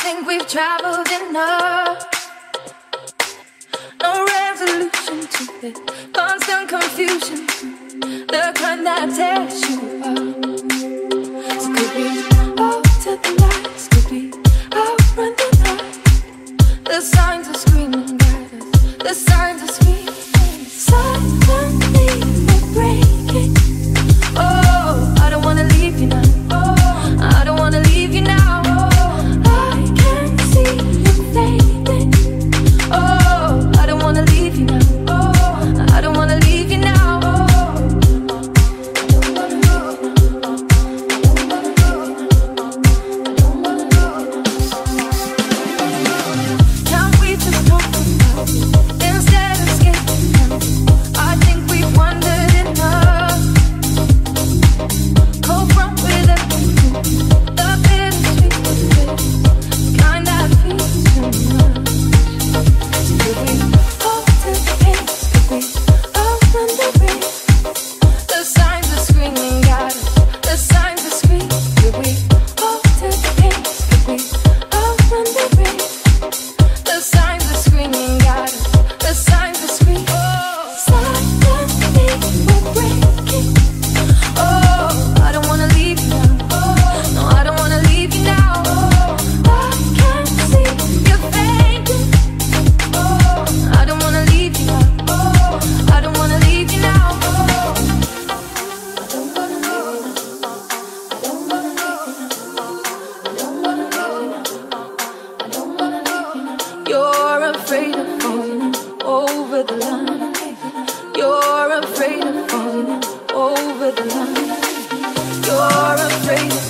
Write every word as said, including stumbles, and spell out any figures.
think we've traveled enough. No resolution to it. Constant confusion, the kind that tears you up. So could we out to the lights? Could we outrun the night? The signs are screaming at us. The signs are screaming. Suddenly we're breaking. Oh, I don't wanna leave you now. Oh, I don't wanna leave you now. Oh, I can see you fading. Oh, I don't wanna leave you now. Oh, I don't wanna leave you now. Can't we just talk about instead of escaping now? I think we've wondered enough. Confront with everything, the bittersweet bit, kind that feels too much. So could we hold to the pace? Could we outrun the race? The signs are screaming at us. The signs are screaming. Could we hold to the pace? Could we outrun the race? The signs are screaming at us. The signs are screaming. Suddenly we're breaking. Oh, I don't wanna leave you now. No, I don't wanna leave you now. I can see you fading. I don't wanna leave you now. I don't wanna leave you now. I don't wanna leave you now. I don't wanna leave you now. I don't wanna leave you now. I don't wanna leave you now. You're afraid of falling over the line. You're afraid of falling over the line. You're afraid of